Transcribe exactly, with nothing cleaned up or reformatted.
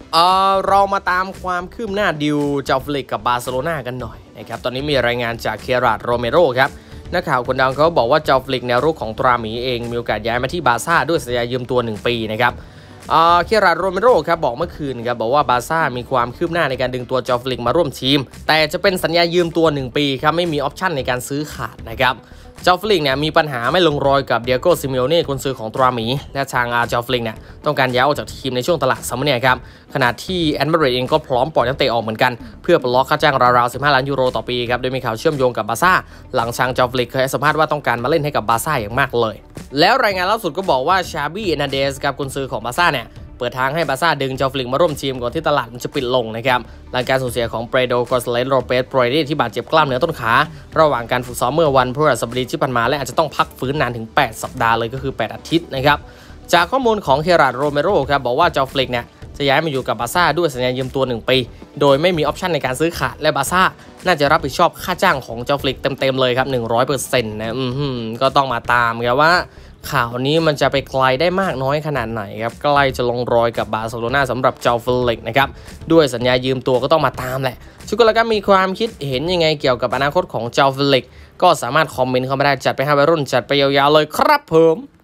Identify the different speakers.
Speaker 1: เออเรามาตามความคืบหน้าดิวเจ้าฟลิกกับบาร์เซโลนากันหน่อยนะครับตอนนี้มีรายงานจากเคราดโรเมโรครับนักข่าวคนดังเขาบอกว่าเจ้าฟลิกแนวรุกของตราหมีเองมีโอกาสย้ายมาที่บาร์ซ่าด้วยสัญญายืมตัวหนึ่งปีนะครับเคราดโรเมโรครับบอกเมื่อคืนครับบอกว่าบาร์ซ่ามีความคืบหน้าในการดึงตัวเจ้าฟลิกมาร่วมทีมแต่จะเป็นสัญญายืมตัวหนึ่งปีครับไม่มีออปชั่นในการซื้อขาดนะครับเจ้าฟลิกเนี่ยมีปัญหาไม่ลงรอยกับเดียโก้ซิเมโอเน่กุนซือของตราหมีและทางอาเจ้าฟลิกเนี่ยต้องการย้ายออกจากทีมในช่วงตลาดซัมเมอร์เนี่ยครับขณะที่แอนเบรดเองก็พร้อมปล่อยนักเตะออกเหมือนกันเพื่อปลดล็อกค่าจ้างราวๆสิบห้าล้านยูโรต่อปีครับโดยมีข่าวเชื่อมโยงกับบาร์ซ่าหลังทางเจ้าฟลิกเคยให้สัมภาษณ์ว่าต้องการมาเล่นให้กับบาร์ซ่าอย่างมากเลยแล้วรายงานล่าสุดก็บอกว่าชาบี้เอนาเดสกับกุนซือของบาร์ซ่าเนี่ยเปิดทางให้บาร์ซ่าดึงเจ้าฟลิกมาร่วมทีมก่อนที่ตลาดมันจะปิดลงนะครับหลังการสูญเสียของเปโดโกสเลสโรเปสโปรดีที่บาดเจ็บกล้ามเนื้อต้นขาระหว่างการฝึกซ้อมเมื่อวันพฤหัสบดีที่ผ่านมาและอาจจะต้องพักฟื้นนานถึงแปดสัปดาห์เลยก็คือแปดอาทิตย์นะครับจากข้อมูลของเคราดโรเมโรครับบอกว่าเจ้าฟลิกเนี่ยจะย้ายมาอยู่กับบาร์ซ่าด้วยสัญญายืมตัวหนึ่งปีโดยไม่มีออปชั่นในการซื้อขาดและบาร์ซ่าน่าจะรับผิดชอบค่าจ้างของเจ้าฟลิกเต็มๆเลยครับ หนึ่งร้อยเปอร์เซ็นต์ นะอืมก็ต้องมาตามครับว่าข่าวนี้มันจะไปไกลได้มากน้อยขนาดไหนครับใกล้จะลงรอยกับบาร์เซโลนาสำหรับเจ้าฟลิกนะครับด้วยสัญญายืมตัวก็ต้องมาตามแหละทุกคนแล้วก็มีความคิดเห็นยังไงเกี่ยวกับอนาคตของเจ้าฟลิกก็สามารถคอมเมนต์เข้ามาได้จัดไปให้วัยรุ่นจัดไปยาวๆเลยครับผม